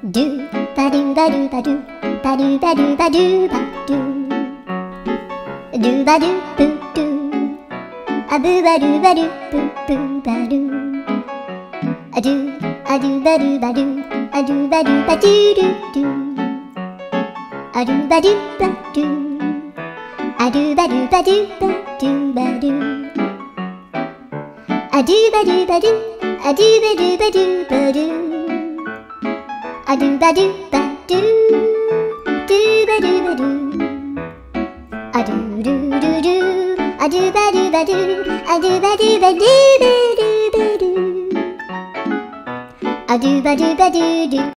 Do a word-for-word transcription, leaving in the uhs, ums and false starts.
Do ba do ba do ba do ba do ba do ba do ba do do ba do boo do a boo ba do ba do boo boo ba do a do a do ba do ba do a do ba do ba do do do a do ba do ba do a do ba do ba do ba do ba do a do ba do ba do a do ba do ba do ba do a do ba do ba do do ba do ba do a do do do do a do ba do ba do a do ba do ba do ba do ba do a do ba do ba do do